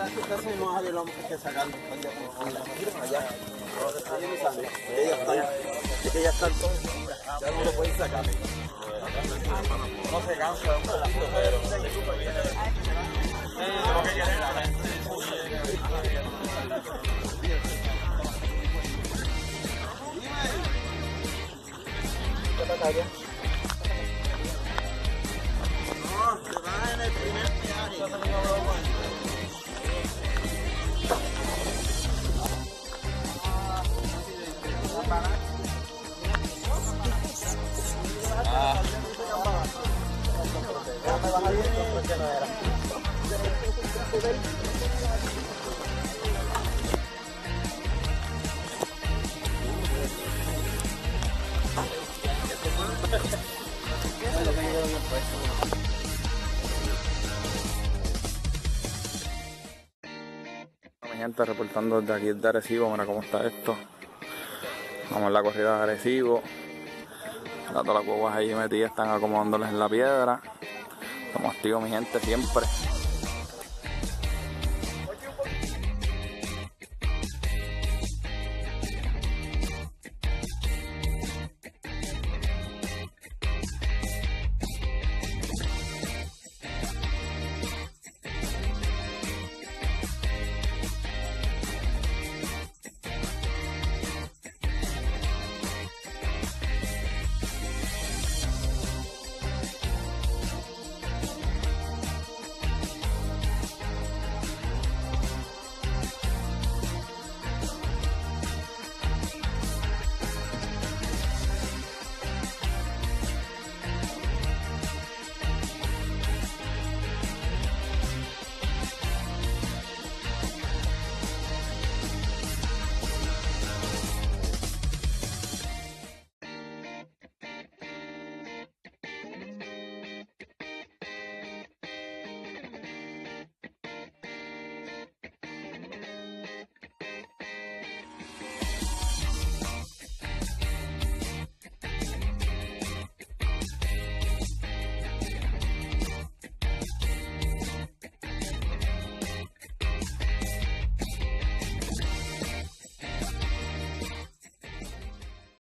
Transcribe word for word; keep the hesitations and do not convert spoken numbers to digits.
Casi no hay lo que sacar. Allá. Es que ya están todos. Ya no lo pueden sacar. No se cansa, pero lo que quiere la gente. ¿Qué pasa? No, se va en el primer Ah. Déjame bajar bien, porque no era. Mi gente, reportando desde aquí de Arecibo. Mira cómo está esto. Vamos en la corrida de Arecibo. Todas las huevas ahí metidas están acomodándoles en la piedra. Estamos activos, mi gente, siempre.